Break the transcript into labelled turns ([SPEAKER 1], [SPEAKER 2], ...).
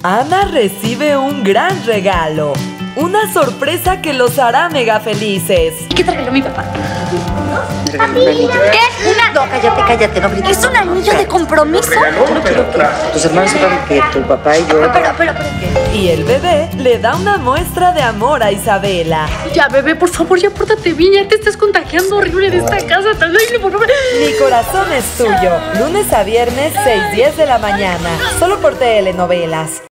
[SPEAKER 1] Ana recibe un gran regalo. Una sorpresa que los hará mega felices.
[SPEAKER 2] ¿Qué te regaló mi papá?
[SPEAKER 3] Me regaló un anillo.
[SPEAKER 2] ¿Qué?
[SPEAKER 3] No, cállate, no grites.
[SPEAKER 2] ¿Es un anillo de compromiso?
[SPEAKER 3] Solo quiero que tus hermanos sepan que tu papá y yo...
[SPEAKER 2] Pero,
[SPEAKER 1] Y el bebé le da una muestra de amor a Isabela.
[SPEAKER 2] ya, bebé, por favor, ya pórtate bien. Ya te estás contagiando horrible de esta casa.
[SPEAKER 1] Mi corazón es tuyo. Lunes a viernes, 6:10 de la mañana. Solo por telenovelas.